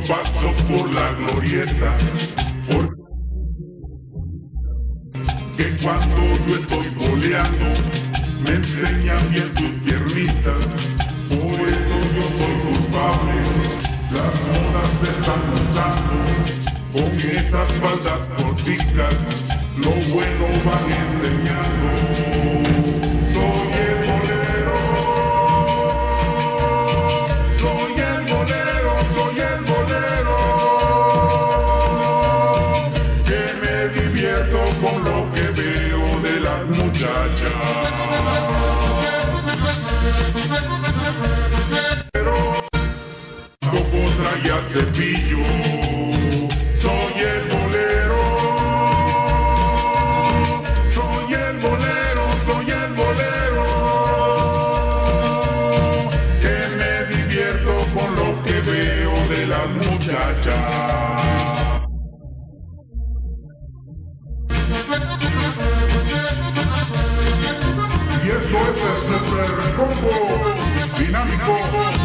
paso por la glorieta, porque cuando yo estoy boleando, me enseñan bien sus piernitas, por eso yo soy culpable. Las modas se están usando, con esas faldas corticas, lo bueno van enseñando. Soy el bolero, soy el bolero, soy el bolero, que me divierto con lo que veo de las muchachas. Pero tampoco traía cepillo. Soy el bolero, soy el bolero, soy el bolero, que me divierto con lo que veo de las muchachas. Y esto es el Super Combo Dinámico.